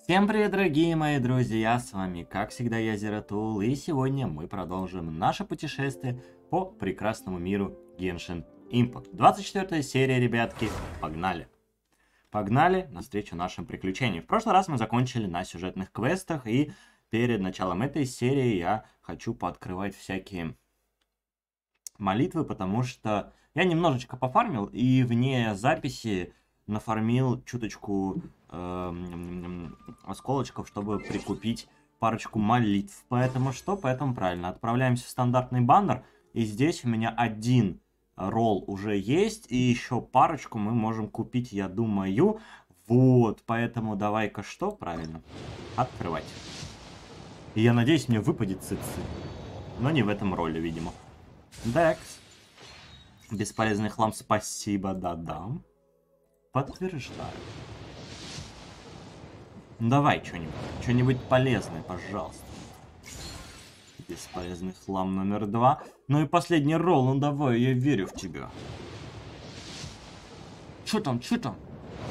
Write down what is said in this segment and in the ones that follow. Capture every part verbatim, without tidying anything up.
Всем привет, дорогие мои друзья, с вами, как всегда, я Зератул, и сегодня мы продолжим наше путешествие по прекрасному миру Genshin Impact. двадцать четвёртая серия, ребятки, погнали! Погнали навстречу нашим приключениям. В прошлый раз мы закончили на сюжетных квестах, и перед началом этой серии я хочу пооткрывать всякие молитвы, потому что я немножечко пофармил, и вне записи нафармил чуточку э, осколочков, чтобы прикупить парочку молитв. Поэтому что? Поэтому правильно. Отправляемся в стандартный баннер. И здесь у меня один ролл уже есть. И еще парочку мы можем купить, я думаю. Вот. Поэтому давай-ка что? Правильно. Открывать. И я надеюсь, мне выпадет цицы. Но не в этом роле, видимо. Декс. Бесполезный хлам, спасибо, да-да. Подтверждаю. Давай что-нибудь. Что-нибудь полезное, пожалуйста. Бесполезный хлам номер два. Ну и последний ролл, ну давай, я верю в тебя. Что там, что там?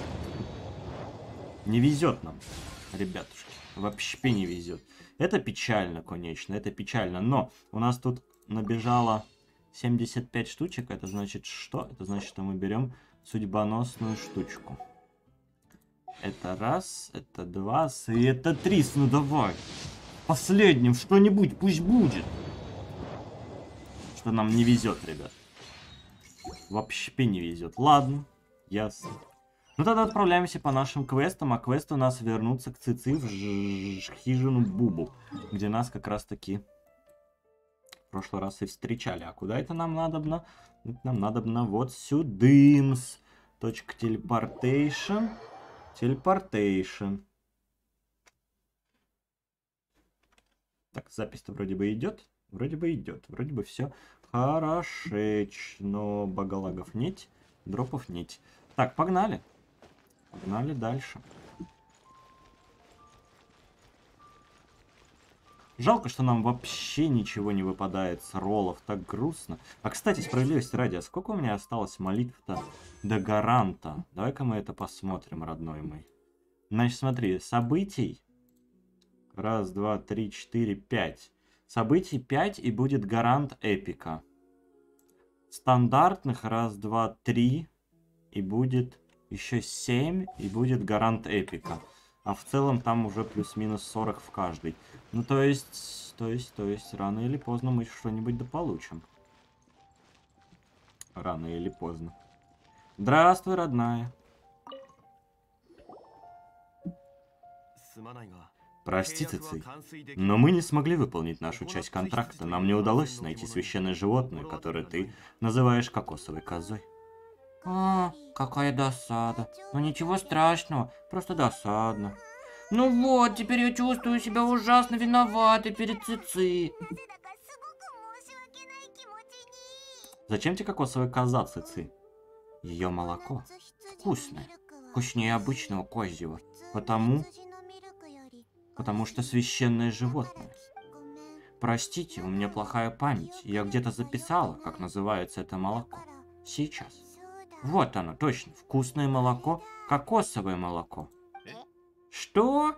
Не везет нам, ребятушки. Вообще не везет. Это печально, конечно, это печально. Но у нас тут набежало семьдесят пять штучек. Это значит что? Это значит, что мы берем судьбоносную штучку. Это раз, это два, и это три. Ну давай. Последним что-нибудь пусть будет. Что нам не везет, ребят. Вообще не везет. Ладно, ясно. Ну тогда отправляемся по нашим квестам. А квест у нас вернуться к Цицы в хижину Бубу. Где нас как раз таки в прошлый раз и встречали. А куда это нам надобно? Это нам надобно вот сюдымс. Точка телепортейшн. Телепортейшн. Так, запись-то вроде бы идет. Вроде бы идет. Вроде бы все хорошечно. Багалагов нет. Дропов нет. Так, погнали. Погнали дальше. Жалко, что нам вообще ничего не выпадает с роллов. Так грустно. А, кстати, справедливости ради, а сколько у меня осталось молитв-то до гаранта? Давай-ка мы это посмотрим, родной мой. Значит, смотри, событий. Раз, два, три, четыре, пять. Событий пять, и будет гарант эпика. Стандартных раз, два, три. И будет еще семь, и будет гарант эпика. А в целом там уже плюс-минус сорок в каждый. Ну, то есть, то есть, то есть, рано или поздно мы что-нибудь дополучим. Рано или поздно. Здравствуй, родная. Прости, Цици, но мы не смогли выполнить нашу часть контракта. Нам не удалось найти священное животное, которое ты называешь кокосовой козой. А, какая досада. Ну ничего страшного, просто досадно. Ну вот, теперь я чувствую себя ужасно виноватой перед Цици. Зачем тебе кокосовая коза, Цици? Ее молоко вкусное, вкуснее обычного козьего, потому... потому что священное животное. Простите, у меня плохая память, я где-то записала, как называется это молоко. Сейчас. Вот оно, точно. Вкусное молоко. Кокосовое молоко. Что?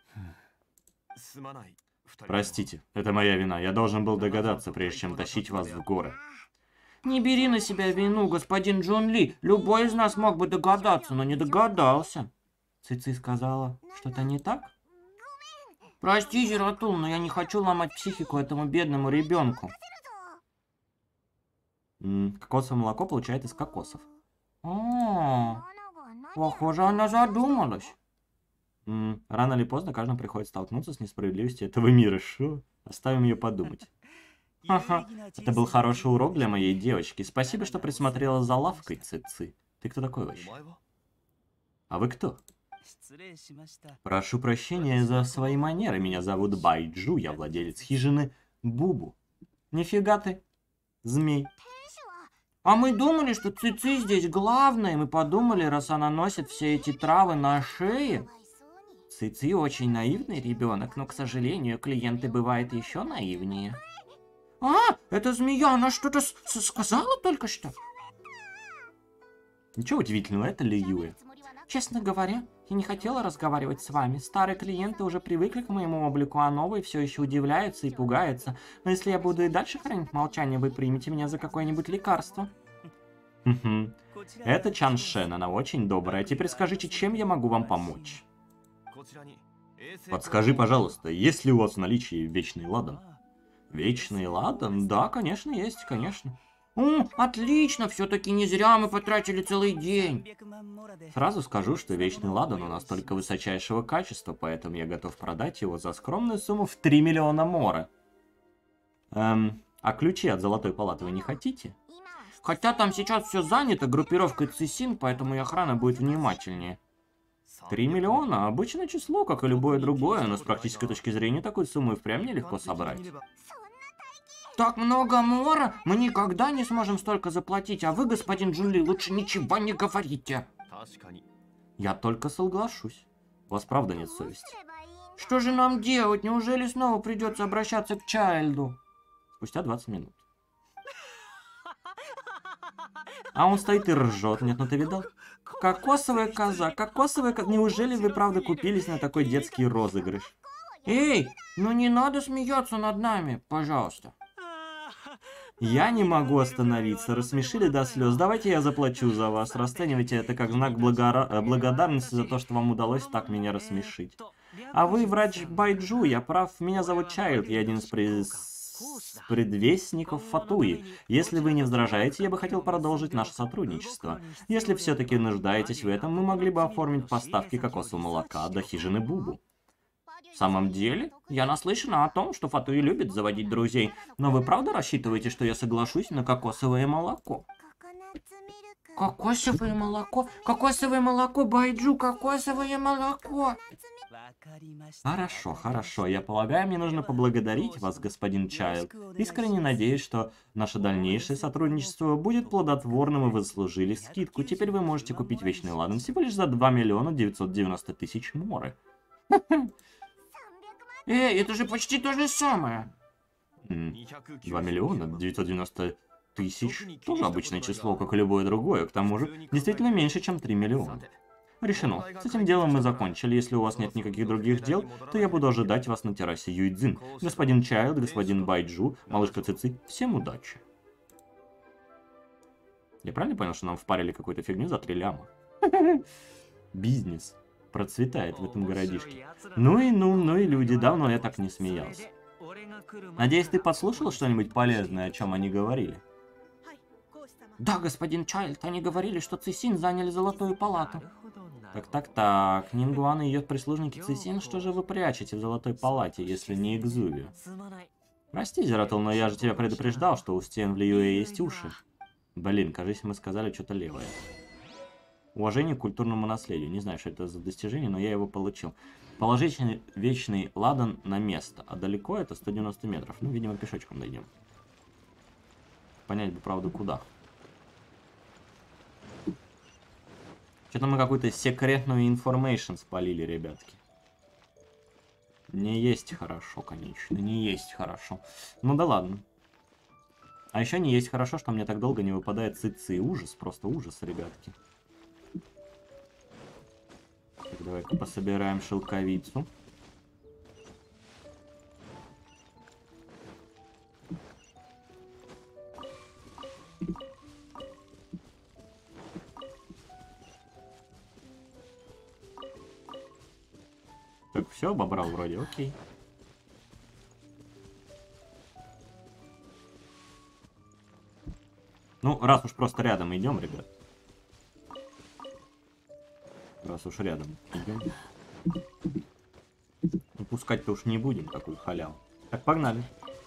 Простите, это моя вина. Я должен был догадаться, прежде чем тащить вас в горы. Не бери на себя вину, господин Джун Ли. Любой из нас мог бы догадаться, но не догадался. Цици сказала, что-то не так? Прости, Зератул, но я не хочу ломать психику этому бедному ребенку. М-м, кокосовое молоко получает из кокосов. О, похоже, она задумалась. М, рано или поздно каждому приходится столкнуться с несправедливостью этого мира. Шо? Оставим ее подумать. Ха-ха, это был хороший урок для моей девочки. Спасибо, что присмотрела за лавкой, Цици. Ты кто такой вообще? А вы кто? Прошу прощения за свои манеры. Меня зовут Байджу, я владелец хижины Бубу. Нифига ты, змей. А мы думали, что Цици здесь главное. Мы подумали, раз она носит все эти травы на шее. Цици очень наивный ребенок, но, к сожалению, клиенты бывают еще наивнее. А, это змея, она что-то сказала только что? Ничего удивительного, это Ли Юэ. Честно говоря, я не хотела разговаривать с вами. Старые клиенты уже привыкли к моему облику, а новые все еще удивляются и пугаются. Но если я буду и дальше хранить молчание, вы примете меня за какое-нибудь лекарство. Угу. Это Чан Шен, она очень добрая. Теперь скажите, чем я могу вам помочь? Подскажи, пожалуйста, есть ли у вас в наличии вечный ладан? Вечный ладан? Да, конечно, есть, конечно. О, отлично, все-таки не зря мы потратили целый день. Сразу скажу, что вечный ладан у нас только высочайшего качества, поэтому я готов продать его за скромную сумму в три миллиона мора. Эм, а ключи от Золотой Палаты вы не хотите? Хотя там сейчас все занято группировкой Цисин, поэтому и охрана будет внимательнее. Три миллиона – обычное число, как и любое другое, но с практической точки зрения такую сумму и впрямь нелегко собрать. Так много мора? Мы никогда не сможем столько заплатить, а вы, господин Джунли, лучше ничего не говорите. Я только соглашусь. У вас правда нет совести? Что же нам делать? Неужели снова придется обращаться к Чайльду? Спустя двадцать минут. А он стоит и ржет. Нет, ну ты видал? Кокосовая коза, кокосовая коза. Неужели вы правда купились на такой детский розыгрыш? Эй, ну не надо смеяться над нами, пожалуйста. Я не могу остановиться. Рассмешили до слез. Давайте я заплачу за вас. Расценивайте это как знак благора... благодарности за то, что вам удалось так меня рассмешить. А вы врач Байджу, я прав. Меня зовут Чайлд, я один из пред... предвестников Фатуи. Если вы не возражаете, я бы хотел продолжить наше сотрудничество. Если все-таки нуждаетесь в этом, мы могли бы оформить поставки кокосового молока до хижины Бубу. В самом деле, я наслышана о том, что Фатуи любит заводить друзей. Но вы правда рассчитываете, что я соглашусь на кокосовое молоко? Кокосовое молоко? Кокосовое молоко, Байджу, кокосовое молоко! Хорошо, хорошо. Я полагаю, мне нужно поблагодарить вас, господин Чайлд. Искренне надеюсь, что наше дальнейшее сотрудничество будет плодотворным, и вы заслужили скидку. Теперь вы можете купить вечный ладан всего лишь за два миллиона девятьсот девяносто тысяч моры. Эй, это же почти то же самое. два миллиона девятьсот девяносто тысяч. Тоже обычное число, как и любое другое. К тому же, действительно меньше, чем три миллиона. Решено. С этим делом мы закончили. Если у вас нет никаких других дел, то я буду ожидать вас на террасе Юйцзин. Господин Чайлд, господин Байджу, малышка Цици, всем удачи. Я правильно понял, что нам впарили какую-то фигню за три ляма? Бизнес процветает в этом городишке. Ну и ну, ну и люди, давно я так не смеялся. Надеюсь, ты подслушал что-нибудь полезное, о чем они говорили? Да, господин Чайлд, они говорили, что Цисин заняли Золотую Палату. Так-так-так, Нингуан и ее прислужники Цисин, что же вы прячете в Золотой Палате, если не Экзувию? Прости, Зератул, но я же тебя предупреждал, что у стен в Лиюэ есть уши. Блин, кажется, мы сказали что-то левое. Уважение к культурному наследию. Не знаю, что это за достижение, но я его получил. Положить вечный ладан на место. А далеко это сто девяносто метров. Ну, видимо, пешочком дойдем. Понять бы, правда, куда. Что-то мы какую-то секретную информейшн спалили, ребятки. Не есть хорошо, конечно. Не есть хорошо. Ну да ладно. А еще не есть хорошо, что мне так долго не выпадает Цици. Ужас, просто ужас, ребятки. Так, давай-ка пособираем шелковицу. Так, все, обобрал вроде, окей. Ну, раз уж просто рядом идем, ребят. Раз уж рядом идем. Упускать-то уж не будем такую халяву. Так, погнали.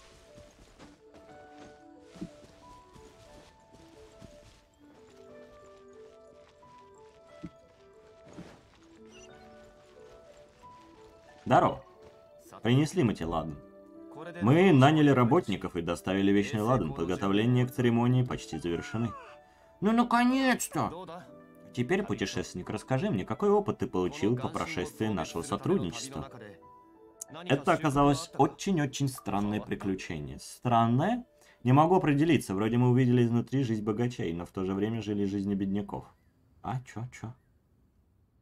Здорово. Принесли мы те ладан. Мы наняли работников и доставили вечный ладан. Подготовления к церемонии почти завершены. Ну, наконец-то! Теперь, путешественник, расскажи мне, какой опыт ты получил по прошествии нашего сотрудничества? Это оказалось очень-очень странное приключение. Странное? Не могу определиться. Вроде мы увидели изнутри жизнь богачей, но в то же время жили жизнью бедняков. А, чё, чё?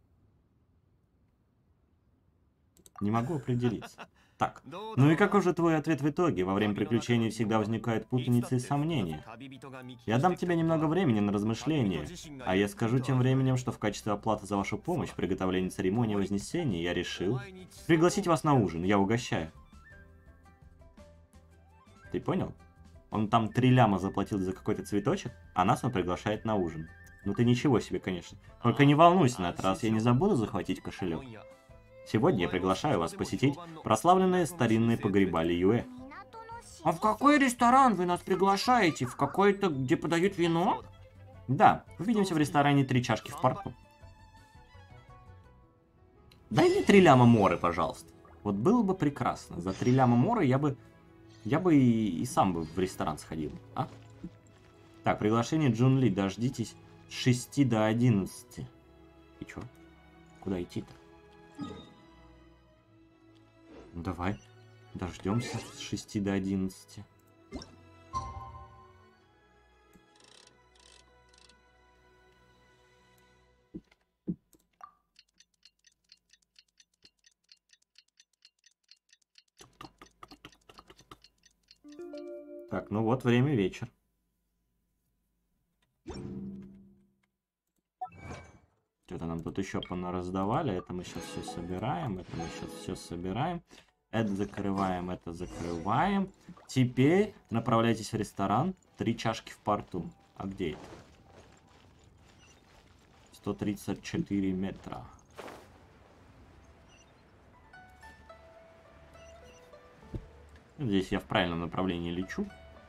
Не могу определиться. Так, ну и какой же твой ответ в итоге? Во время приключений всегда возникают путаницы и сомнения. Я дам тебе немного времени на размышление, а я скажу тем временем, что в качестве оплаты за вашу помощь в приготовлении церемонии Вознесения я решил пригласить вас на ужин, я угощаю. Ты понял? Он там три ляма заплатил за какой-то цветочек, а нас он приглашает на ужин. Ну ты ничего себе, конечно. Только не волнуйся на этот раз, я не забуду захватить кошелек. Сегодня я приглашаю вас посетить прославленные старинные погреба Лиюэ. А в какой ресторан вы нас приглашаете? В какой-то, где подают вино? Да, увидимся в ресторане «Три чашки в порту». Дай мне три ляма моры, пожалуйста. Вот было бы прекрасно. За три ляма моры я бы... Я бы и, и сам бы в ресторан сходил, а? Так, приглашение Джун Ли. Дождитесь с шести до одиннадцати. И чё? Куда идти-то? Ну, давай. Дождемся с шести до одиннадцати. Так, ну вот время вечер. Что-то нам тут еще понараздавали. Это мы сейчас все собираем. Это мы сейчас все собираем. Это закрываем, это закрываем. Теперь направляйтесь в ресторан. Три чашки в порту. А где это? сто тридцать четыре метра. Здесь я в правильном направлении лечу.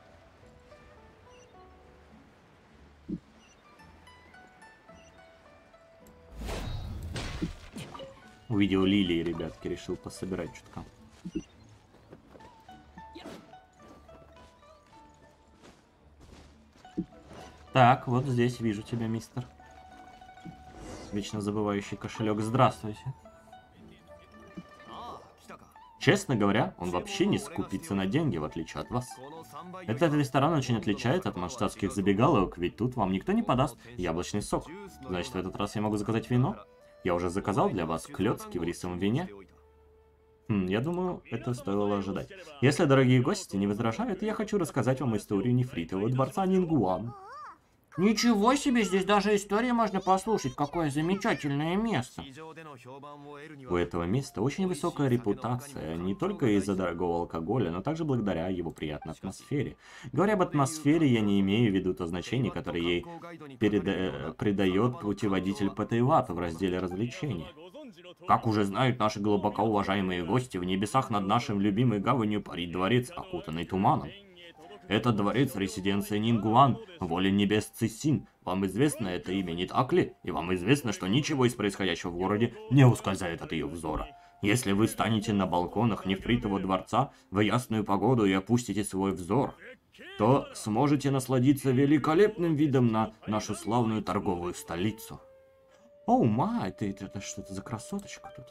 Увидел лилии, ребятки, решил пособирать чутка. Так, вот здесь вижу тебя, мистер. Вечно забывающий кошелек. Здравствуйте. Честно говоря, он вообще не скупится на деньги, в отличие от вас. Этот ресторан очень отличается от масштабских забегаловок, ведь тут вам никто не подаст яблочный сок. Значит, в этот раз я могу заказать вино? Я уже заказал для вас клёцки в рисовом вине. Хм, я думаю, это стоило ожидать. Если дорогие гости не возражают, я хочу рассказать вам историю нефритового дворца Нингуан. Ничего себе, здесь даже истории можно послушать. Какое замечательное место. У этого места очень высокая репутация, не только из-за дорогого алкоголя, но также благодаря его приятной атмосфере. Говоря об атмосфере, я не имею в виду то значение, которое ей переда... придает путеводитель Патейвата в разделе развлечений. Как уже знают наши глубоко уважаемые гости, в небесах над нашим любимой гаванью парит дворец, окутанный туманом. Этот дворец — резиденция Нингуан, воля небес Цисин. Вам известно это имя, не так ли? И вам известно, что ничего из происходящего в городе не ускользает от ее взора. Если вы станете на балконах нефритового дворца в ясную погоду и опустите свой взор, то сможете насладиться великолепным видом на нашу славную торговую столицу. Оу, май, это, это, это что это за красоточка тут?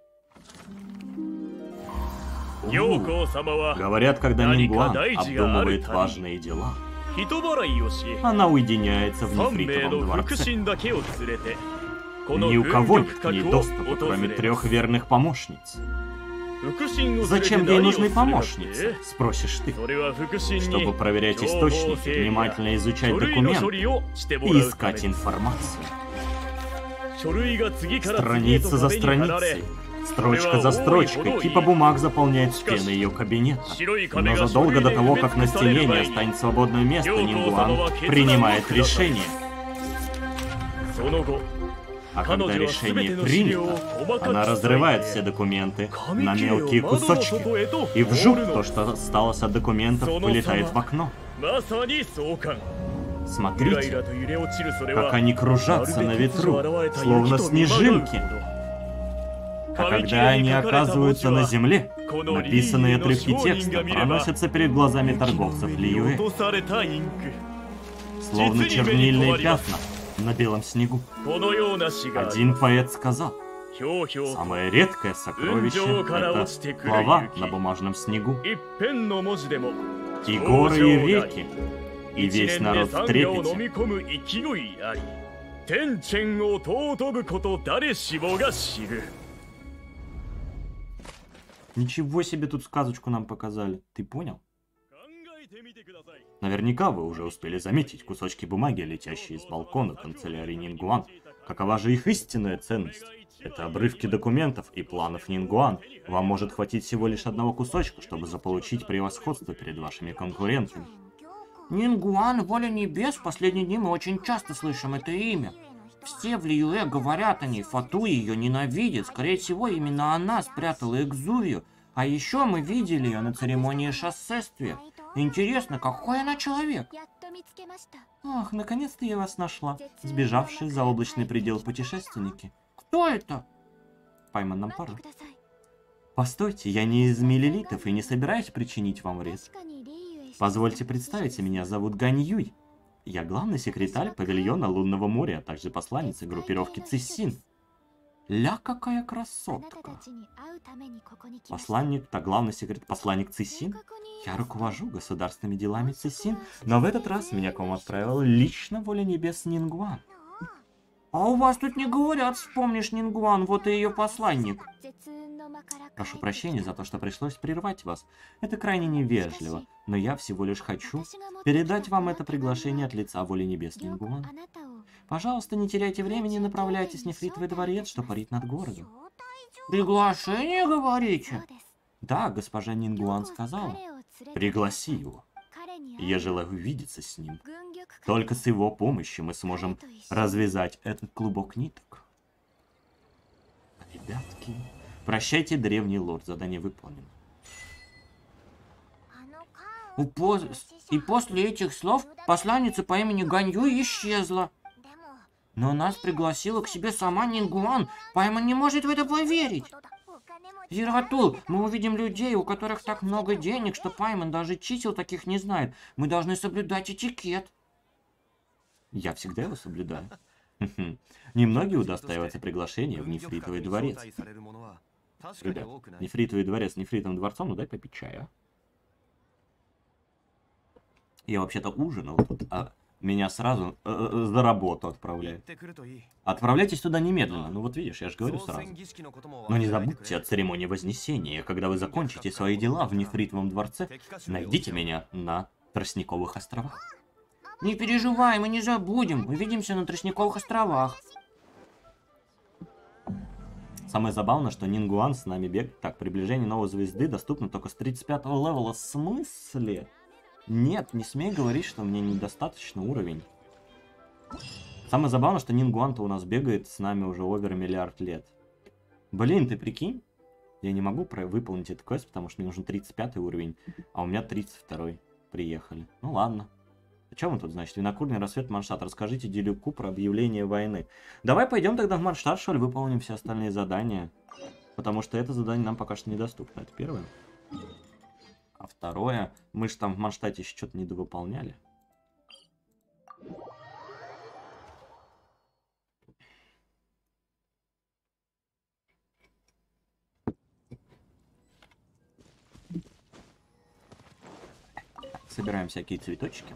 Говорят, когда Нингуан обдумывает важные дела, она уединяется в нефритовом дворце. Ни у кого нет к ней доступа, кроме трех верных помощниц. Зачем ей нужны помощницы, спросишь ты? Чтобы проверять источники, внимательно изучать документы и искать информацию. Страница за страницей. Строчка за строчкой, типа бумаг заполняет стены ее кабинета. Но задолго до того, как на стене не останется свободное место, Нингуан принимает решение. А когда решение принято, она разрывает все документы на мелкие кусочки. И вжух, то, что осталось от документов, вылетает в окно. Смотрите, как они кружатся на ветру, словно снежинки. А когда они оказываются на земле, написанные отрывки текста проносятся перед глазами торговцев Лиюэ, словно чернильные пятна на белом снегу. Один поэт сказал, самое редкое сокровище — это слова на бумажном снегу. И горы, и реки, и весь народ в трепете. Ничего себе тут сказочку нам показали. Ты понял? Наверняка вы уже успели заметить кусочки бумаги, летящие с балкона канцелярии Нингуан. Какова же их истинная ценность? Это обрывки документов и планов Нингуан. Вам может хватить всего лишь одного кусочка, чтобы заполучить превосходство перед вашими конкурентами. Нингуан, воля небес, в последние дни мы очень часто слышим это имя. Все в Лиюэ говорят о ней, Фату ее ненавидит. Скорее всего, именно она спрятала Экзувию. А еще мы видели ее на церемонии шоссействия. Интересно, какой она человек? Ах, наконец-то я вас нашла. Сбежавшие за облачный предел путешественники. Кто это? Пайман, нам пора. Постойте, я не из миллилитов и не собираюсь причинить вам вред. Позвольте представиться, меня зовут Гань Юй. Я главный секретарь павильона Лунного моря, а также посланница группировки Цисин. Ля, какая красотка. Посланник, так главный секретарь, посланник Цисин? Я руковожу государственными делами Цисин, но в этот раз меня к вам отправил лично воля небес Нингуан. А у вас тут не говорят, вспомнишь Нингуан, вот и ее посланник. Прошу прощения за то, что пришлось прервать вас. Это крайне невежливо, но я всего лишь хочу передать вам это приглашение от лица воли небес Нингуан. Пожалуйста, не теряйте времени и направляйтесь в Нефритовый дворец, что парит над городом. Приглашение, говорите? Да, госпожа Нингуан сказала. Пригласи его. Я желаю увидеться с ним. Только с его помощью мы сможем развязать этот клубок ниток. Ребятки, прощайте, древний лорд, задание выполнено. И после этих слов посланница по имени Гань Юй исчезла. Но нас пригласила к себе сама Нингуан. Пайман не может в это поверить. Зиратул, мы увидим людей, у которых так много денег, что Пайман даже чисел таких не знает. Мы должны соблюдать этикет. Я всегда его соблюдаю. Немногие удостаиваются приглашения в Нефритовый дворец. Ребят, Нефритовый дворец с Нефритовым дворцом, ну дай попить чая. Я вообще-то ужинал тут, а меня сразу э, э, за работу отправляют. Отправляйтесь туда немедленно. Ну вот видишь, я же говорю сразу. Но не забудьте о церемонии Вознесения. Когда вы закончите свои дела в Нефритовом дворце, найдите меня на Тростниковых островах. Не переживай, мы не забудем. Увидимся на Тростниковых островах. Самое забавное, что Нингуан с нами бегает. Так, приближение новой звезды доступно только с тридцать пятого левела. В смысле? Нет, не смей говорить, что мне недостаточно уровень. Самое забавное, что Нингуан-то у нас бегает с нами уже овер миллиард лет. Блин, ты прикинь? Я не могу выполнить этот квест, потому что мне нужен тридцать пятый уровень, а у меня тридцать второй. Приехали. Ну ладно. А что мы тут, значит? Винокурный рассвет, Манштадт. Расскажите Делюку про объявление войны. Давай пойдем тогда в Манштадт, что ли, выполним все остальные задания. Потому что это задание нам пока что недоступно. Это первое. А второе, мы же там в Манштадте еще что-то недовыполняли. Собираем всякие цветочки.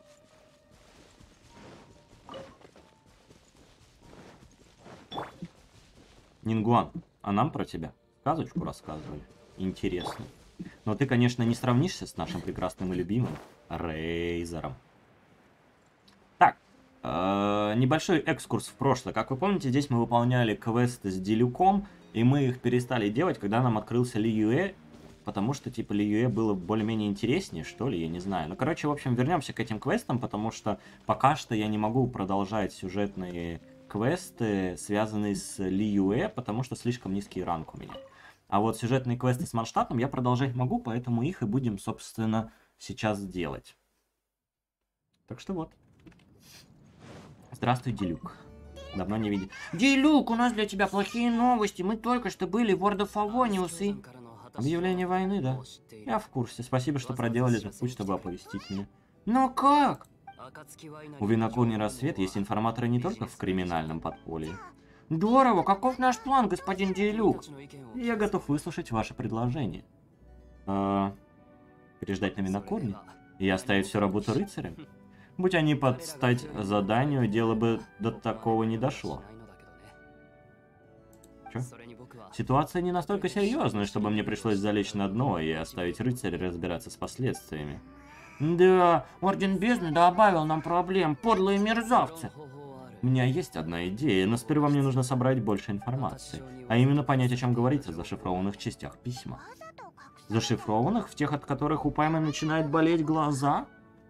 Нингуан, а нам про тебя сказочку рассказывали. Интересно. Но ты, конечно, не сравнишься с нашим прекрасным и любимым Рейзером. Так, э, небольшой экскурс в прошлое. Как вы помните, здесь мы выполняли квесты с Делюком, и мы их перестали делать, когда нам открылся Лиюэ, потому что, типа, Лиюэ было более-менее интереснее, что ли, я не знаю. Ну, короче, в общем, вернемся к этим квестам, потому что пока что я не могу продолжать сюжетные квесты, связанные с Лиюэ, потому что слишком низкий ранг у меня. А вот сюжетные квесты с Манштадтом я продолжать могу, поэтому их и будем, собственно, сейчас делать. Так что вот. Здравствуй, Делюк. Давно не видел. Делюк, у нас для тебя плохие новости. Мы только что были в World of Favonius и... Объявление войны, да? Я в курсе. Спасибо, что проделали этот путь, чтобы оповестить меня. Но как? У Винокурни Рассвет есть информаторы не только в криминальном подполье. Здорово, каков наш план, господин Делюк? Я готов выслушать ваше предложение. А, переждать на Винокурне и оставить всю работу рыцарям? Будь они под стать заданию, дело бы до такого не дошло. Чё? Ситуация не настолько серьезная, чтобы мне пришлось залечь на дно и оставить рыцаря разбираться с последствиями. Да, Орден Бездны добавил нам проблем, подлые мерзавцы. У меня есть одна идея, но сперва мне нужно собрать больше информации, а именно понять, о чем говорится в зашифрованных частях письма. Зашифрованных? В тех, от которых у Паймы начинают болеть глаза?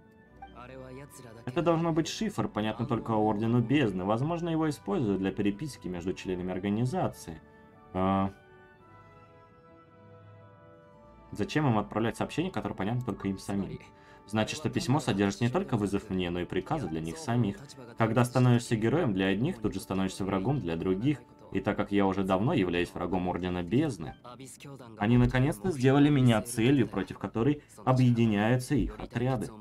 Это должно быть шифр, понятно только Ордену Бездны. Возможно, его используют для переписки между членами организации. А... Зачем им отправлять сообщение, которое понятно только им самим? Значит, что письмо содержит не только вызов мне, но и приказы для них самих. Когда становишься героем для одних, тут же становишься врагом для других. И так как я уже давно являюсь врагом Ордена Бездны, они наконец-то сделали меня целью, против которой объединяются их отряды.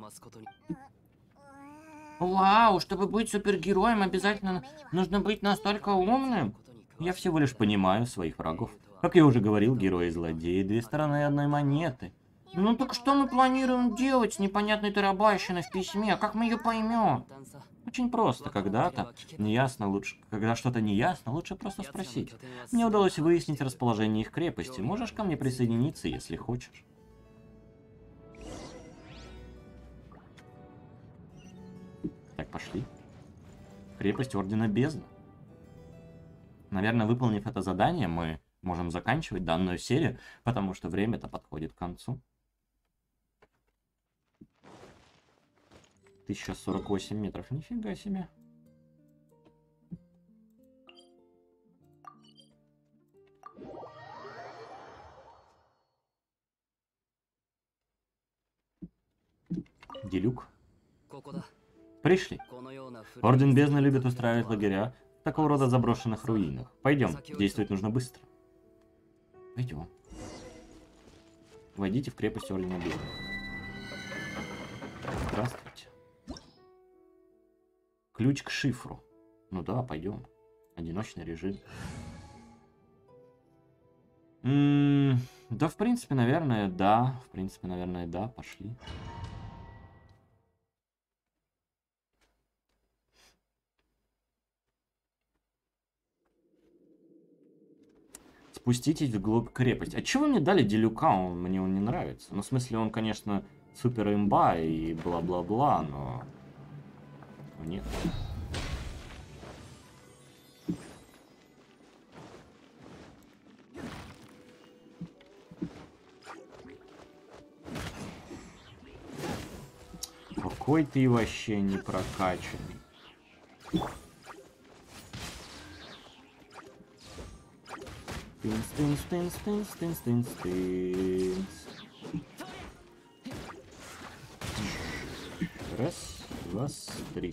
Вау, чтобы быть супергероем, обязательно нужно быть настолько умным. Я всего лишь понимаю своих врагов. Как я уже говорил, герои и злодеи — две стороны одной монеты. Ну так что мы планируем делать с непонятной тарабащиной в письме? Как мы ее поймем? Очень просто. Когда-то неясно лучше... Когда что-то неясно, лучше просто спросить. Мне удалось выяснить расположение их крепости. Можешь ко мне присоединиться, если хочешь. Так, пошли. Крепость Ордена Бездны. Наверное, выполнив это задание, мы можем заканчивать данную серию, потому что время-то подходит к концу. тысяча сорок восемь метров. Нифига себе. Делюк. Пришли. Орден Бездны любит устраивать лагеря в такого рода заброшенных руинах. Пойдем, действовать нужно быстро. Пойдем. Войдите в крепость Ордена Бездны. Здравствуйте. Ключ к шифру. Ну да, пойдем. Одиночный режим. М-м, да, в принципе, наверное, да. В принципе, наверное, да. Пошли. Спуститесь вглубь крепости. А чего вы мне дали Делюка? Он, мне он не нравится. Ну, в смысле, он, конечно, супер имба и бла-бла-бла, но... Нет. Какой ты вообще не прокачанный. Стынс, стынс, стынс, стынс, стынс, стынс, стынс. Раз, два, три.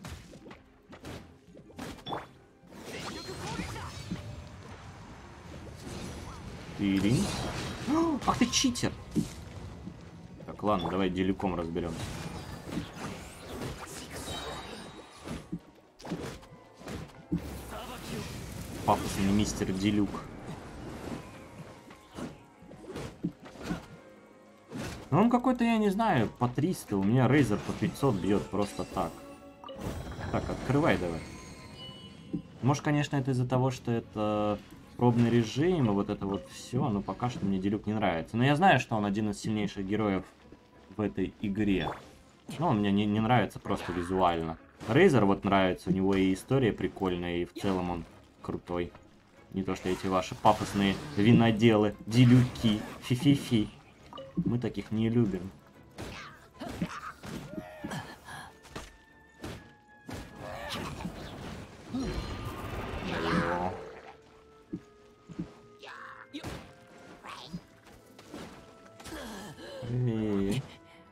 Тыринь. Ах ты читер! Так, ладно, давай Делюком разберемся. Пафосный мистер Делюк. Ну, он какой-то, я не знаю, по триста. У меня Рейзер по пятьсот бьет просто так. Так, открывай давай. Может, конечно, это из-за того, что это пробный режим, и вот это вот все. Но пока что мне Делюк не нравится. Но я знаю, что он один из сильнейших героев в этой игре. Но он мне не, не нравится просто визуально. Рейзер вот нравится, у него и история прикольная, и в целом он крутой. Не то, что эти ваши пафосные виноделы, Делюки, фи-фи-фи. Мы таких не любим. И...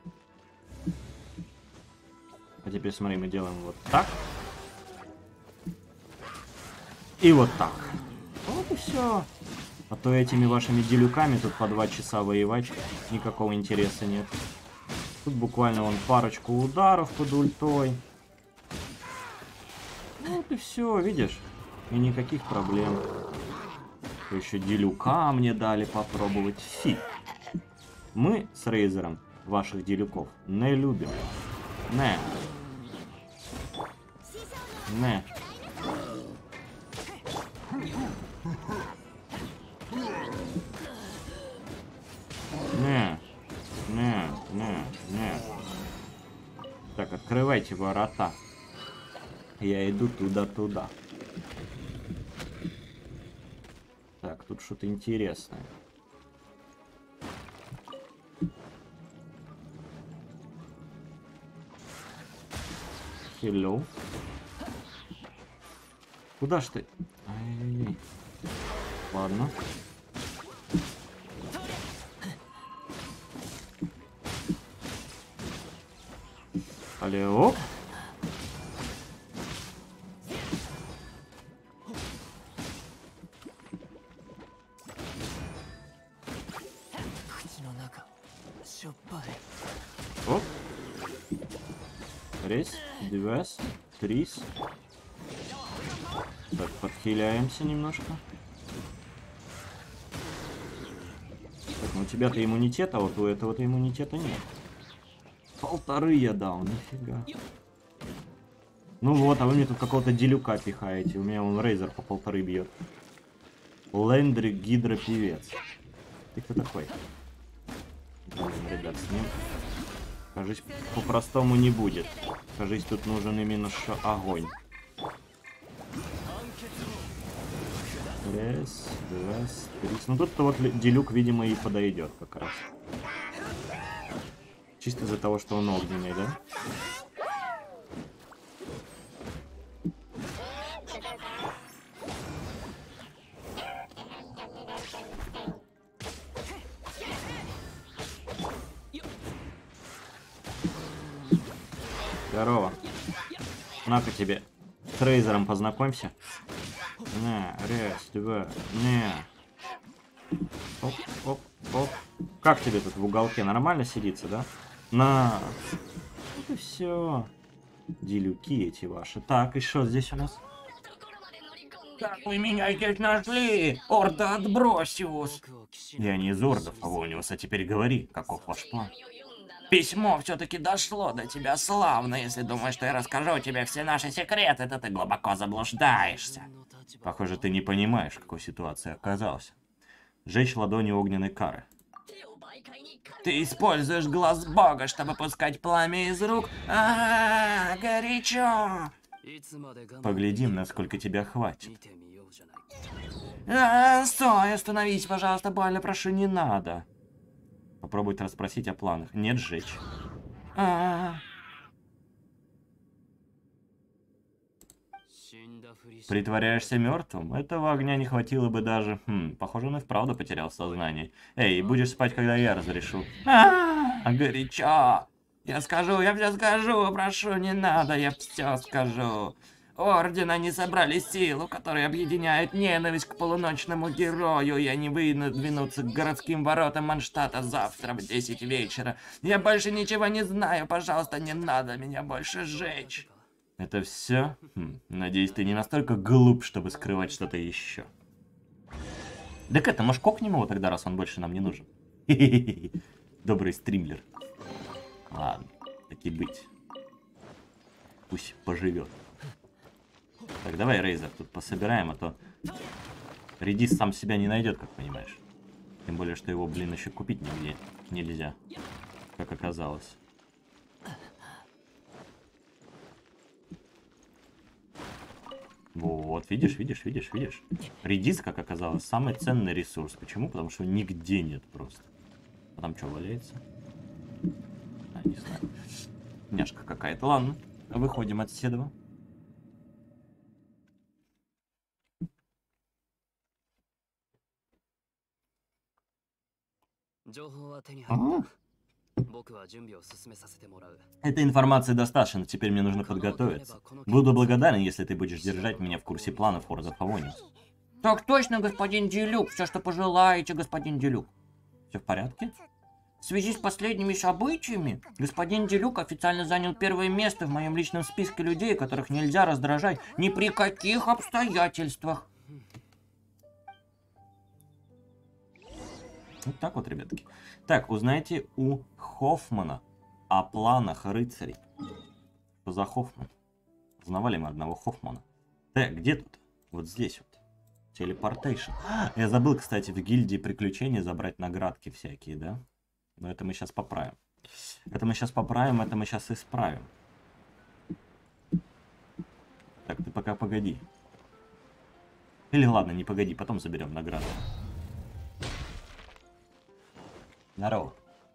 А теперь смотри, мы делаем вот так. И вот так. Вот и все. А то этими вашими делюками тут по два часа воевать никакого интереса нет. Тут буквально вон парочку ударов под ультой. Вот и все, видишь? И никаких проблем. Еще делюка мне дали попробовать. Фи. Мы с Рейзером ваших делюков не любим. Не. Не. Открывайте ворота. Я иду туда-туда. Так, тут что-то интересное. Hello. Куда ж ты? Ай-яй-яй. Ладно. Алло. Оп. Раз, два, три. Так, подхиляемся немножко. Так, ну у тебя-то иммунитет, а вот у этого-то иммунитета нет. Полторы я дал, нифига. Ну вот, а вы мне тут какого-то делюка пихаете. У меня он Рейзер по полторы бьет. Лендри Гидропевец. Ты кто такой? Блин, ребят, с ним, кажись, по-простому не будет. Кажись, тут нужен именно что огонь. Раз, два, три. Ну тут-то вот делюк, видимо, и подойдет как раз. Чисто из-за того, что он огненный, да? Здорово. На-ка тебе. С Рейзером познакомься. На, раз, два, на. Оп, оп, оп. Как тебе тут в уголке? Нормально сидится, да? На. Вот и все. Делюки эти ваши. Так, и что здесь у нас? Как вы меня здесь нашли? Орда Отбросиус. Я не из Ордов, а Вониус, а теперь говори, каков ваш план? Письмо все-таки дошло до тебя славно. Если думаешь, что я расскажу тебе все наши секреты, то ты глубоко заблуждаешься. Похоже, ты не понимаешь, в какой ситуации оказался. Сжечь ладони огненной кары. Ты используешь глаз бога, чтобы пускать пламя из рук. А, горячо. Поглядим, насколько тебя хватит. А, стой, остановись, пожалуйста, больно, прошу, не надо. Надо. Попробуйте расспросить о планах. Нет, сжечь. А, Притворяешься мертвым? Этого огня не хватило бы даже... Хм, похоже, он и вправду потерял сознание. Эй, будешь спать, когда я разрешу. а, горячо. Я скажу, я все скажу, прошу, не надо, я все скажу. Орден, они собрали силу, которая объединяет ненависть к полуночному герою, и они выдвинутся к городским воротам Манштата завтра в десять вечера. Я больше ничего не знаю, пожалуйста, не надо меня больше сжечь. Это все? Хм, надеюсь, ты не настолько глуп, чтобы скрывать что-то еще. Так это, может, кокнем его тогда, раз он больше нам не нужен? Добрый стримлер. Ладно, так и быть. Пусть поживет. Так, давай, Рейзер, тут пособираем, а то Редис сам себя не найдет, как понимаешь. Тем более, что его, блин, еще купить нигде нельзя, как оказалось. Вот, видишь, видишь, видишь, видишь. Редис, как оказалось, самый ценный ресурс. Почему? Потому что его нигде нет просто. А там что, валяется? А, не знаю. Няшка какая-то. Ладно, выходим от седова. А? Этой информации достаточно, теперь мне нужно подготовиться. Буду благодарен, если ты будешь держать меня в курсе планов Орда Фавониус. Так точно, господин Делюк, все, что пожелаете, господин Делюк. Все в порядке? В связи с последними событиями, господин Делюк официально занял первое место в моем личном списке людей, которых нельзя раздражать ни при каких обстоятельствах. Вот так вот, ребятки. Так, узнайте у Хоффмана о планах рыцарей. Что за Хоффман? Узнавали мы одного Хоффмана. Так, где тут? Вот здесь вот. Телепортейшн. Я забыл, кстати, в гильдии приключений забрать наградки всякие, да? Но это мы сейчас поправим. Это мы сейчас поправим, это мы сейчас исправим. Так, ты пока погоди. Или ладно, не погоди, потом заберем награду. Здорово.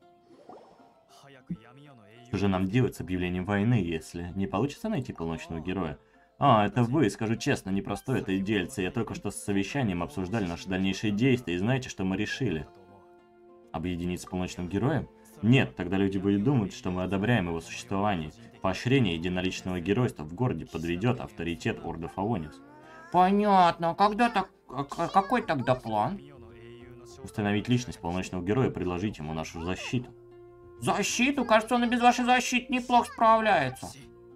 Что же нам делать с объявлением войны, если не получится найти полночного героя? А, это вы, скажу честно, непростое это дельце. Я только что с совещанием обсуждали наши дальнейшие действия, и знаете, что мы решили? Объединиться с полночным героем? Нет, тогда люди будут думать, что мы одобряем его существование. Поощрение единоличного геройства в городе подведет авторитет Орды Фавониус. Понятно. Когда так... Какой тогда план? Установить личность полночного героя и предложить ему нашу защиту. Защиту? Кажется, он и без вашей защиты неплохо справляется.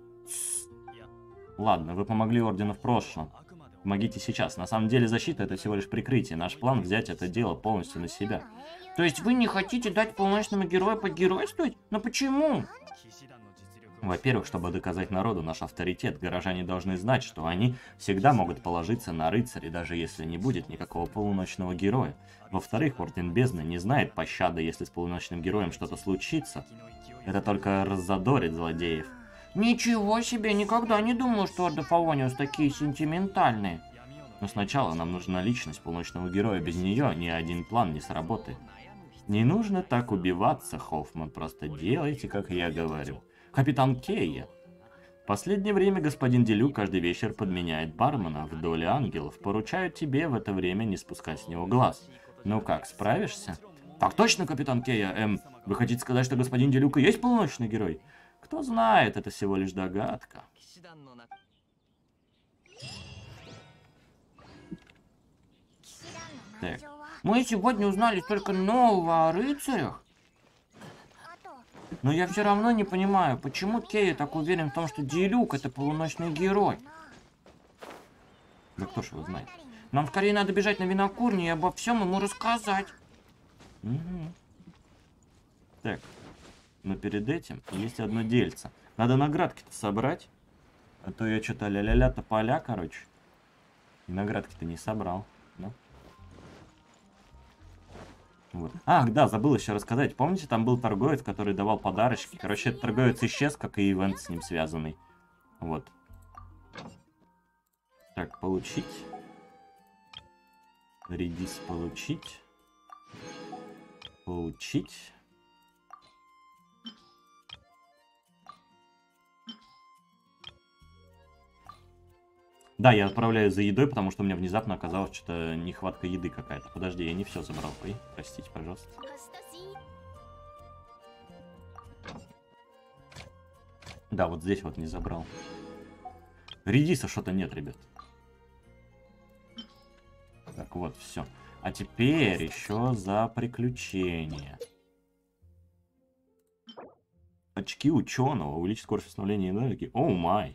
Ладно, вы помогли Ордену в прошлом. Помогите сейчас. На самом деле защита это всего лишь прикрытие. Наш план взять это дело полностью на себя. То есть вы не хотите дать полночному герою погеройствовать? Но почему? Во-первых, чтобы доказать народу наш авторитет, горожане должны знать, что они всегда могут положиться на рыцаря, даже если не будет никакого полуночного героя. Во-вторых, Орден Бездны не знает пощады, если с полуночным героем что-то случится. Это только раззадорит злодеев. Ничего себе, никогда не думал, что Орда Фавониус такие сентиментальные. Но сначала нам нужна личность полуночного героя, без нее ни один план не сработает. Не нужно так убиваться, Хоффман, просто делайте, как я говорю. Капитан Кейя. В последнее время господин Делю каждый вечер подменяет бармена в доле ангелов. Поручают тебе в это время не спускать с него глаз. Ну как, справишься? Так точно, капитан Кейя. Эм, вы хотите сказать, что господин Делюк и есть полуночный герой? Кто знает, это всего лишь догадка. Так. Мы сегодня узнали столько нового о рыцарях. Но я все равно не понимаю, почему Кейя так уверен в том, что Делюк это полуночный герой. Да кто ж его знает? Нам скорее надо бежать на винокурню и обо всем ему рассказать. Угу. Так, но перед этим есть одно дельце. Надо наградки-то собрать. А то я что-то ля-ля-ля тополя, короче. И наградки-то не собрал. Да? Вот. Ах, да, забыл еще рассказать. Помните, там был торговец, который давал подарочки. Короче, этот торговец исчез, как и ивент с ним связанный. Вот. Так, получить. Редис получить. Получить. Да, я отправляю за едой, потому что у меня внезапно оказалось что-то нехватка еды какая-то. Подожди, я не все забрал. Ой, простите, пожалуйста. Да, вот здесь вот не забрал. Редиса что-то нет, ребят. Так, вот, все. А теперь еще за приключения. Очки ученого. Увеличить скорость восстановления энергии. Оу май.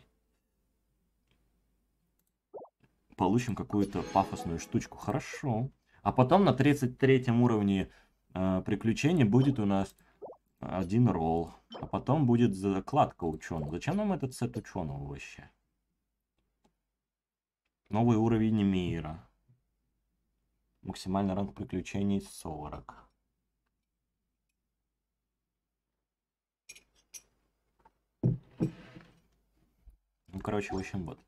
Получим какую-то пафосную штучку. Хорошо. А потом на тридцать третьем уровне э, приключений будет у нас один ролл. А потом будет закладка ученого. Зачем нам этот сет ученого вообще? Новый уровень мира. Максимальный ранг приключений сорок. Ну, короче, в общем, вот.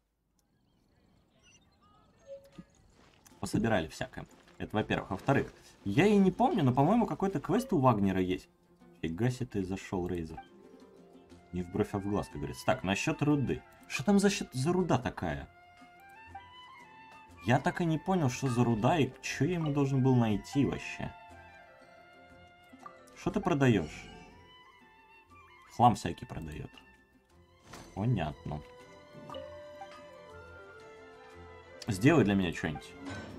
Пособирали всякое. Это во-первых. Во-вторых, я и не помню, но, по-моему, какой-то квест у Вагнера есть. Фига себе ты зашел, Рейзер. Не в бровь, а в глаз, как говорится. Так, насчет руды. Что там за, счет... за руда такая? Я так и не понял, что за руда и что я ему должен был найти вообще. Что ты продаешь? Хлам всякий продает. Понятно. Сделай для меня что-нибудь.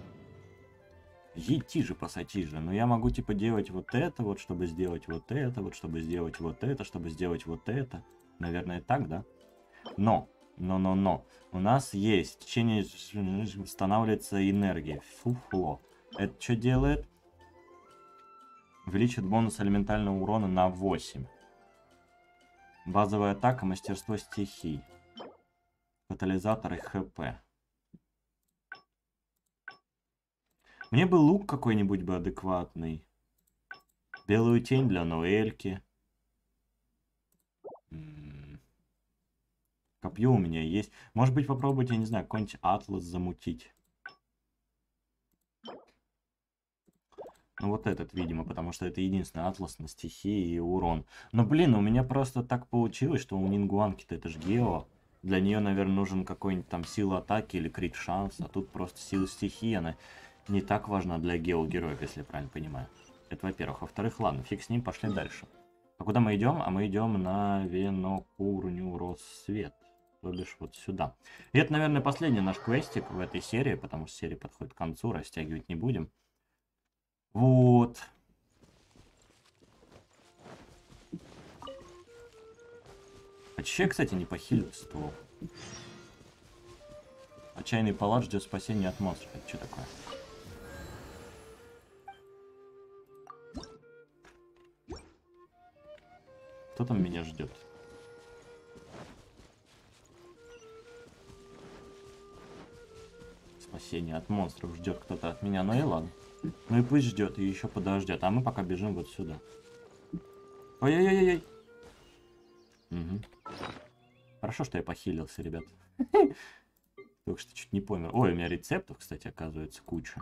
Ети же, пасати же. Но я могу типа делать вот это, вот, чтобы сделать вот это, вот, чтобы сделать вот это, чтобы сделать вот это. Наверное, так, да? Но, но, но, но. У нас есть. В течение восстанавливается энергия. Фуфло. Это что делает? Увеличит бонус элементального урона на восемь. Базовая атака, мастерство стихий. Катализатор и хп. Мне бы лук какой-нибудь бы адекватный. Белую тень для Ноэльки. Копье у меня есть. Может быть, попробовать, я не знаю, какой-нибудь атлас замутить. Ну, вот этот, видимо, потому что это единственный атлас на стихии и урон. Но, блин, у меня просто так получилось, что у Нингуанки-то это ж гео. Для нее, наверное, нужен какой-нибудь там сила атаки или крит шанс. А тут просто сила стихии, она не так важна для гео-героев, если я правильно понимаю. Это во-первых. Во-вторых, ладно, фиг с ним, пошли дальше. А куда мы идем? А мы идем на Венокурню Рассвет. То бишь вот сюда. И это, наверное, последний наш квестик в этой серии, потому что серия подходит к концу, растягивать не будем. Вот. А че я, кстати, не похилил ствол? Отчаянный палач ждет спасения от монстров. Это что такое? Кто там меня ждет? Спасение от монстров ждет кто-то от меня. Ну и ладно. Ну и пусть ждет, и еще подождет. А мы пока бежим вот сюда. Ой-ой-ой-ой. Угу. Хорошо, что я похилился, ребят. Только что чуть не помер. Ой, у меня рецептов, кстати, оказывается, куча.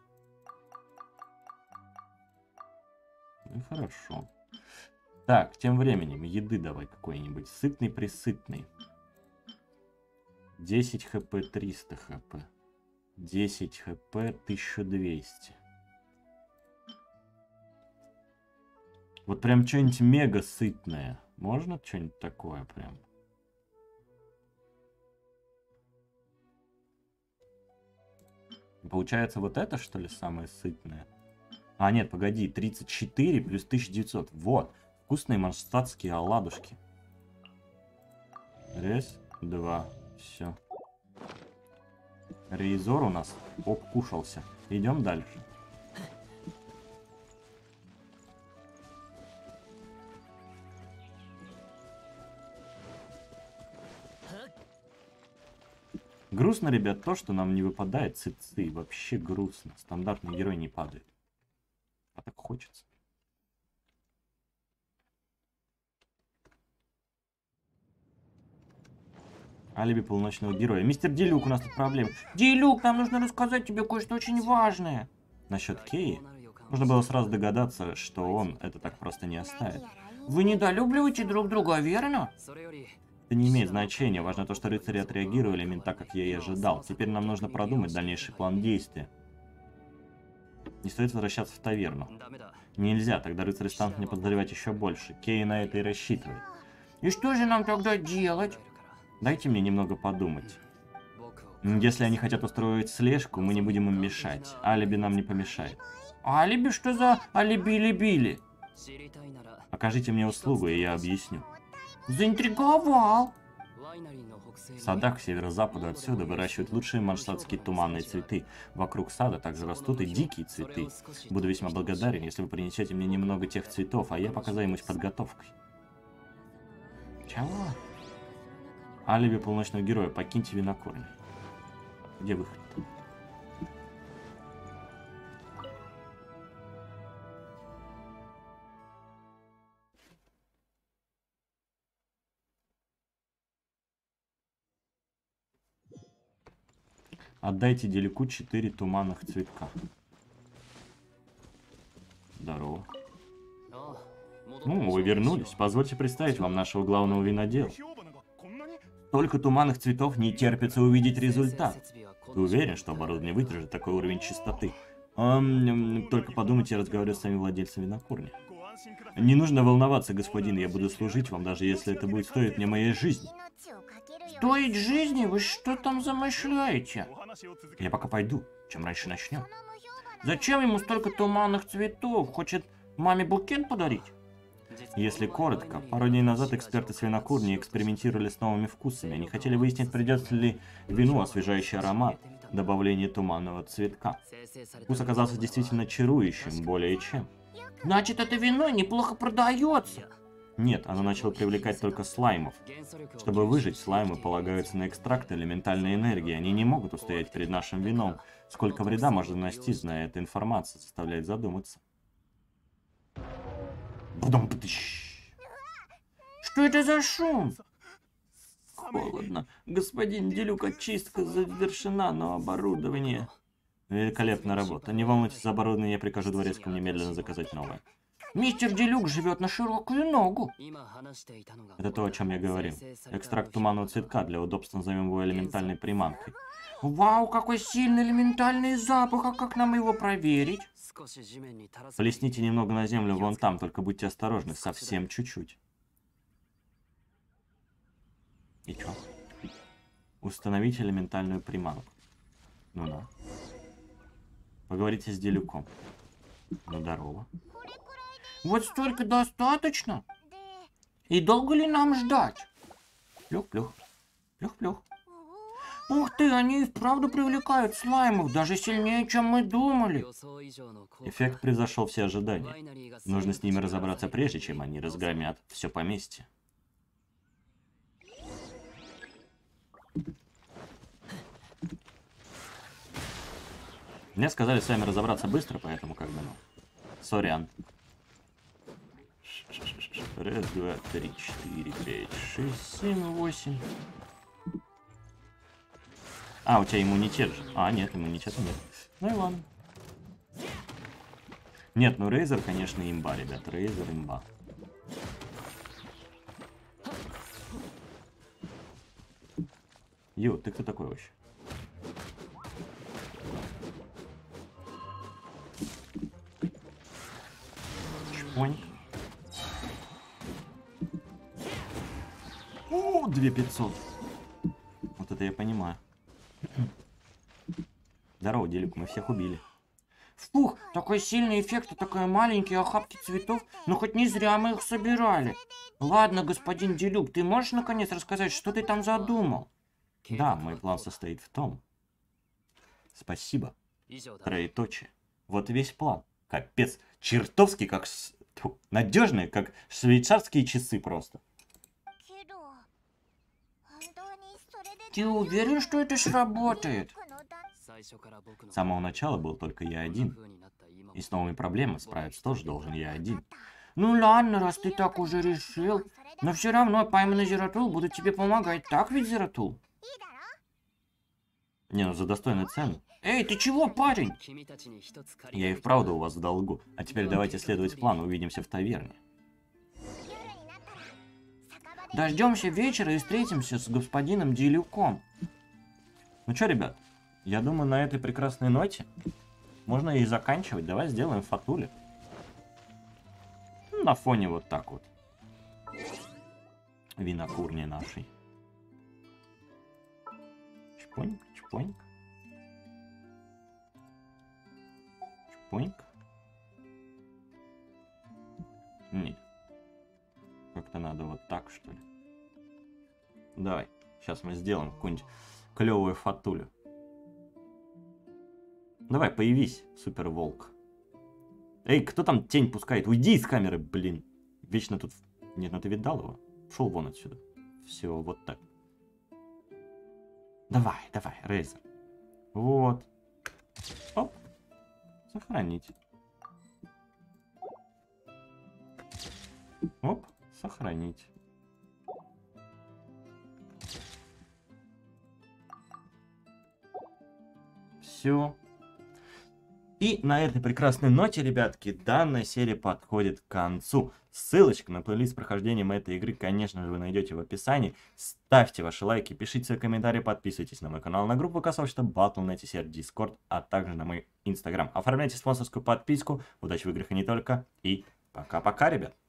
Ну хорошо. Так, тем временем, еды давай какой-нибудь. Сытный-присытный. десять хп, триста хп. десять хп, тысяча двести. Вот прям что-нибудь мега сытное. Можно что-нибудь такое прям? Получается вот это, что ли, самое сытное? А, нет, погоди, тридцать четыре плюс тысяча девятьсот. Вот, вкусные манштатские оладушки. Раз, два, все. Рейзор у нас обкушался. Идем дальше. Грустно, ребят, то, что нам не выпадает цицы. Вообще грустно. Стандартный герой не падает. А так хочется. Алиби полуночного героя. Мистер Делюк, у нас тут проблемы. Делюк, нам нужно рассказать тебе кое-что очень важное. Насчет Кеи, можно было сразу догадаться, что он это так просто не оставит. Вы недолюбливаете друг друга, верно? Это не имеет значения. Важно то, что рыцари отреагировали именно так, как я и ожидал. Теперь нам нужно продумать дальнейший план действия. Не стоит возвращаться в таверну. Нельзя, тогда рыцари станут мне подозревать еще больше. Кей на это и рассчитывает. И что же нам тогда делать? Дайте мне немного подумать. Если они хотят устроить слежку, мы не будем им мешать. Алиби нам не помешает. Алиби? Что за алиби-либили? Окажите мне услугу, и я объясню. Заинтриговал. В садах к северо-западу отсюда выращивают лучшие манштатские туманные цветы. Вокруг сада также растут и дикие цветы. Буду весьма благодарен, если вы принесете мне немного тех цветов, а я пока займусь подготовкой. Чего? Алиби полуночного героя, покиньте Винокурню. Где выход? Отдайте Делюку четыре туманных цветка. Здорово. Ну, вы вернулись. Позвольте представить вам нашего главного винодела. Только туманных цветов не терпится увидеть результат. Ты уверен, что оборудование выдержит такой уровень чистоты? Эм, только подумайте, я разговариваю с самим владельцем винокурни. Не нужно волноваться, господин, я буду служить вам, даже если это будет стоить мне моей жизни. Стоить жизни? Вы что там замышляете? Я пока пойду, чем раньше начнем. Зачем ему столько туманных цветов? Хочет маме букет подарить? Если коротко, пару дней назад эксперты с винокурни экспериментировали с новыми вкусами. Они хотели выяснить, придется ли вину освежающий аромат, добавление туманного цветка. Вкус оказался действительно чарующим, более чем. Значит, это вино неплохо продается. Нет, оно начало привлекать только слаймов. Чтобы выжить, слаймы полагаются на экстракт элементальной энергии. Они не могут устоять перед нашим вином. Сколько вреда можно нанести, зная эта информация, заставляет задуматься. Что это за шум? холодно. Господин Делюк, очистка завершена, но оборудование... Великолепная работа. Не волнуйтесь за оборудование, я прикажу дворецкому немедленно заказать новое. Мистер Делюк живет на широкую ногу. Это то, о чем я говорил. Экстракт туманного цветка, для удобства назовем его элементальной приманкой. Вау, какой сильный элементальный запах, а как нам его проверить? Плесните немного на землю вон там, только будьте осторожны, совсем чуть-чуть. И чё? Установите элементальную приманку. Ну-на. Поговорите с Делюком. Ну, здорово. Вот столько достаточно? И долго ли нам ждать? Плюх-плюх. Плюх-плюх. Ух ты, они и вправду привлекают слаймов, даже сильнее, чем мы думали. Эффект превзошел все ожидания. Нужно с ними разобраться, прежде чем они разгромят все поместье. Мне сказали с вами разобраться быстро, поэтому как бы, ну, сорян. Раз, два, три, четыре, пять, шесть, семь, восемь. А, у тебя иммунитет же. А, нет, иммунитета нет. Ну и ладно. Нет, ну Рейзер, конечно, имба, ребят. Рейзер имба. Ю, ты кто такой вообще? Чпонь. О, две тысячи пятьсот. Вот это я понимаю. Здорово, Делюк, мы всех убили. Фух, такой сильный эффект и такие маленькие охапки цветов, но хоть не зря мы их собирали. Ладно, господин Делюк, ты можешь наконец рассказать, что ты там задумал? Да, мой план состоит в том. Спасибо. Троеточие. Вот и весь план. Капец. Чертовски как... Тьфу, надежные, как швейцарские часы просто. Ты уверен, что это сработает? С самого начала был только я один. И с новыми проблемами справиться тоже должен я один. Ну ладно, раз ты так уже решил. Но все равно пойманный Зератул будут тебе помогать, так ведь, Зератул? Не, ну за достойную цену. Эй, ты чего, парень? Я и вправду у вас в долгу. А теперь давайте следовать плану, увидимся в таверне. Дождемся вечера и встретимся с господином Делюком. Ну что, ребят, я думаю, на этой прекрасной ноте можно и заканчивать. Давай сделаем фатули. На фоне вот так вот. Винокурни нашей. Чпоньк, чпоньк. Чпоньк. Нет. Как-то надо вот так, что ли. Давай. Сейчас мы сделаем какую-нибудь клевую фатулю. Давай, появись, супер волк. Эй, кто там тень пускает? Уйди из камеры, блин. Вечно тут... Нет, ну ты видал его? Шел вон отсюда. Все, вот так. Давай, давай, Рейзер. Вот. Оп. Сохранить. Оп. Сохранить. Все. И на этой прекрасной ноте, ребятки, данная серия подходит к концу. Ссылочка на плейлист с прохождением этой игры, конечно же, вы найдете в описании. Ставьте ваши лайки, пишите свои комментарии, подписывайтесь на мой канал, на группу сообщества батл точка нет сервер Discord, а также на мой инстаграм. Оформляйте спонсорскую подписку. Удачи в играх и не только. И пока-пока, ребят.